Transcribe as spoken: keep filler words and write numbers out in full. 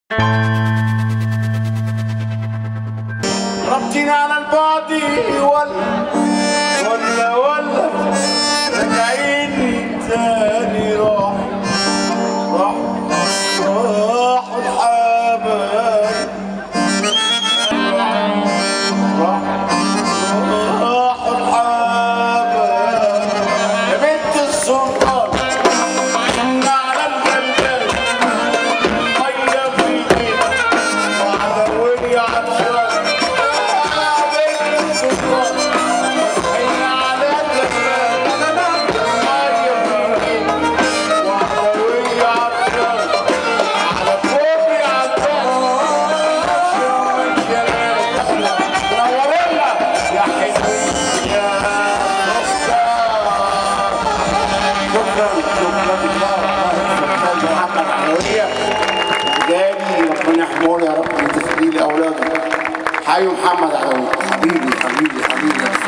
ربطينا على البعد ولا ولا ولا راجعين تاني راح راح راح الحبايب راح راح الحبايب يا بنت السلطان على البلدان ميه في ايدينا وعدوني عطشان ربنا يحميه يا رب من تسجيل اولاده. حي محمد علوي حبيبي حبيبي حبيبي.